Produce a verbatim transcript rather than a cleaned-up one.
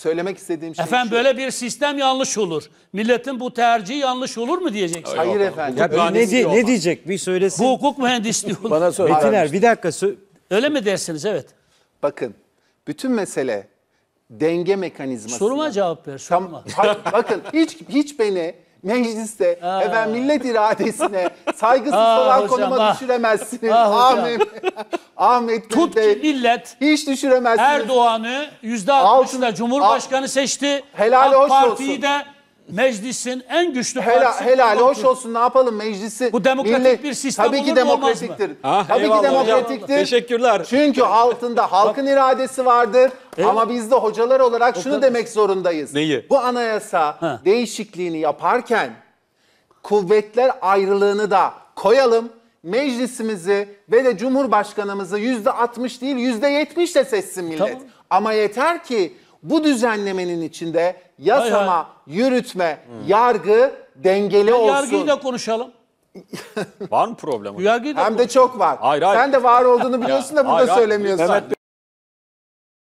Söylemek istediğim şey Efendim şu. böyle bir sistem yanlış olur. Milletin bu tercihi yanlış olur mu diyeceksin. Hayır efendim. Ya bir ne, di- ne diyecek bir söylesin. Bu hukuk mühendisliği olur. Bana sor. Metiner bir dakika. sö- Öyle mi dersiniz? Evet. Bakın bütün mesele denge mekanizması. Soruma cevap ver. Soruma. Tam, bakın hiç hiç beni mecliste efendim millet iradesine saygısız Aa, olan hocam, konuma ah. düşüremezsiniz. Ah, hocam. Ahmet, Ahmet Tut Bey, ki millet hiç düşüremezsiniz. Erdoğan'ı yüzde altmışla Cumhurbaşkanı seçti. Helali AK hoş Parti'yi olsun. de meclisin en güçlü Helal, partisi. helali hoş olsun, ne yapalım meclisi. Bu demokratik bir sistem tabii ki olur mu, olmaz mı? demokratiktir. Ah, tabii ki eyvallah hocam. demokratiktir. Teşekkürler. Çünkü altında halkın iradesi vardır. Ama biz de hocalar olarak şunu demek zorundayız. Neyi? Bu anayasa Ha. değişikliğini yaparken kuvvetler ayrılığını da koyalım. Meclisimizi ve de Cumhurbaşkanımızı yüzde altmış değil yüzde yetmiş de seçsin millet. Tamam. Ama yeter ki bu düzenlemenin içinde yasama, Hay yürütme, yargı dengeli olsun. Yargıyı da konuşalım. Var mı problem? hocam? Yargıyı da Hem de çok var. Hayır, hayır. Sen de var olduğunu biliyorsun da burada Hayır, hayır. söylemiyorsun. Mehmet